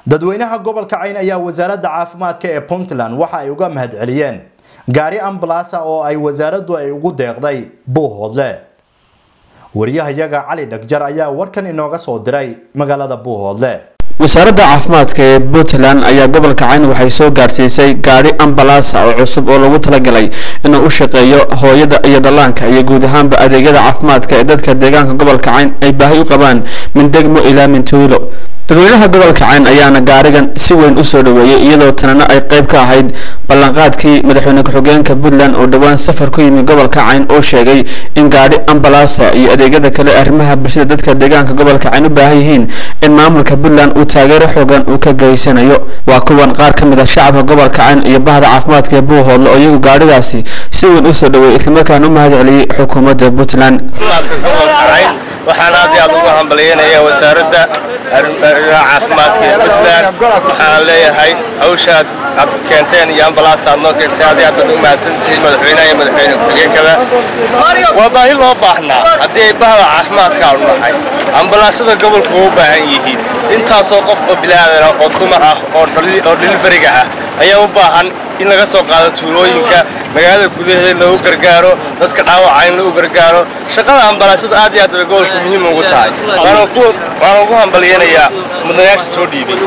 dadweynaha gobolka Cayn ayaa wasaaradda caafimaadka ee Puntland waxa ay uga mahadceliyeen gaari ambulance oo ay wasaaraddu ay ugu deeqday Buuhoodle. wariyahayaga Cali Dhagjar ayaa warkan inooga soo diray magaalada Buuhoodle. wasaaradda caafimaadka ee Puntland ayaa gobolka Cayn waxay soo gaarsiisay gaari ambulance oo cusub oo lagu talagalay inuu u shaqeeyo hooyada iyo dhallaanka iyo guud ahaanba adeegyada caafimaadka ee dadka deegaanka gobolka Cayn ay baahi u qabaan min degmo ilaa min tuulo. dadweynaha gobolka Cayn ayaana gaarigan si weyn u soo dhaweeyay iyadoo tanana ay qayb ka ahayd ballanqaadkii madaxweyne ku-xigeenka Puntland oo dhawaan safar ku yimid gobolka Cayn oo sheegay in gaari ambulance iyo adeegyada kale arrimaha bulshada dadka deegaanka gobolka Cayn u baahan yihiin in maamulka Puntland uu taageero xooggan uu ka geysanayo. waa kuwan qaar ka mid ah shacabka gobolka Cayn iyo bahda caafimaadka ee Buuhoodle oo iyagu gaarigaasi si weyn u soo dhaweeyay isla markaana u mahadceliyay xukuumadda Puntland. waxaan aad ugu hambalyeynaya wasaaradda caafimaadka ee Puntland waxaan leeyahay hawshaad aad keenteen iyo ambulance aad noo keenteen aad u mahadsantihiin madaxweynaha iyo madaxweyne ku-xigeenka. waa baahi loo baahnaa haddii ay bahda caafimaadka u nahay ambulance-da gobolka u baahan yihiin intaasoo qof oo bilaadan oo dumar ah oo delivery-ga ah ayaa u baahan in laga soo qaado tuulooyinka magaalada gudaheeda lagu gargaaro dadka dhaawaca in lagu gargaaro. shaqada ambulance-da aad iyo aad bay gobolka muhiim ugu tahay. waan ugu hambalyeynayaa mudanayaasha soo dhiibay.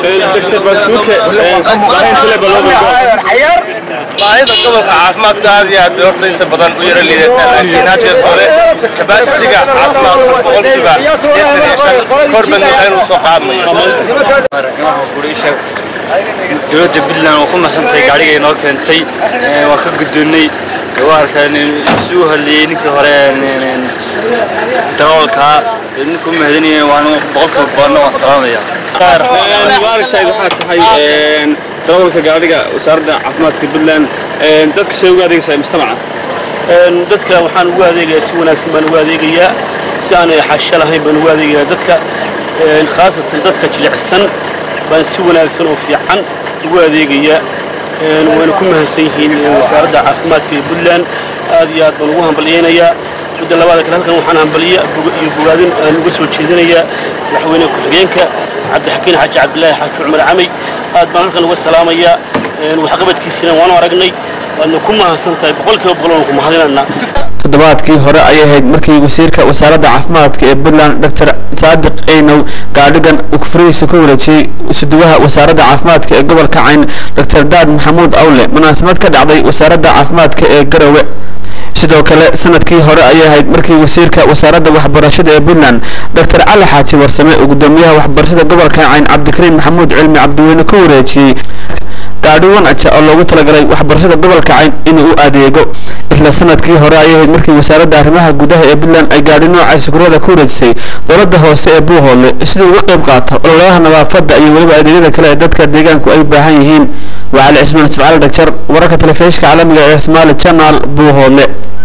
baahida gobolka caafimaadka aad iyo aad bay horta inta badan u yara liidataa laakiin had jeerta hore capacity-ga caafimaadka boqolkiiba 85 kor baan inuu soo qaadmayo. dowladda Puntland oo ku maasantay gaariga inoo keentay waa ka guddoonay gawaarkan soo haliyay ninkii hore darawalka ninku mahadinaya waan boqolkiiba badan waan salaamaya. waarishayd waxa tahay darawalka gaariga wasaaradda caafimaadka Puntland dadka soo ugu adeegaysa mujtamaca dadka waxaan ugu adeegayaa si wanaagsan baan ugu adeegayaa si aan xasha lahayn baan ugu adeegayaa dadka khaasatan dadka jilicsan baan si wanaagsan oo fiican ugu adeegaya waan ku mahadsan yihiin wasaaradda caafimaadka ee Puntland aad iyo aad baan ugu hambalyeynaya. midda labaad kale halkan waxaan hambaliye iyo bogaadin aan uga soo jeedinayaa madaxweyne ku-xigeenka Cabdixakiin Xaaji Cabdilaahi Xaaji Cumar Camay aad baan halkan uga salaamayaa waxqabadkiisina waan aragnay waana ku mahadsantahay boqolkiiba boqol ku mahadinayna. toddobaadkii hore ayay ahayd markii wasiirka wasaaradda caafimaadka ee Puntland Dr. Saadiq Aynow gaadhigan uu fariisa ku wareejiyay suduwaha wasaaradda caafimaadka ee gobolka Cayn Dr. Daad Maxamuud Awle munaasabad ka dhacday wasaaradda caafimaadka ee Garowe. sidoo kale sanadkii hore ayay ahayd markii wasiirka wasaaradda waxbarashada ee Puntland Dr. Cali Xaaji Warsame uu gudoomiyaha waxbarashada gobolka Cayn Cabdikariin Maxamuud Cilmi Cabdiweyne ku wareejiyay gaadhi wanaagsan oo loogu talagalay waxbarashada gobolka Cayn inuu u adeego. isla sanadkii hore ayay ahayd markii wasaaradda arrimaha gudaha ee Puntland ay gaadhi nooca sukurada ku wareejisay dowladda hoose ee Buuhoodle si uu uga qayb qaato ololaha nadaafadda iyo waliba adeegyada kale ee dadka deegaanku ay baahan yihiin. waa Cali Cismaan Cali Dhagjar wararka telefishinka caalamiga ee Somali Channel Buuhoodle.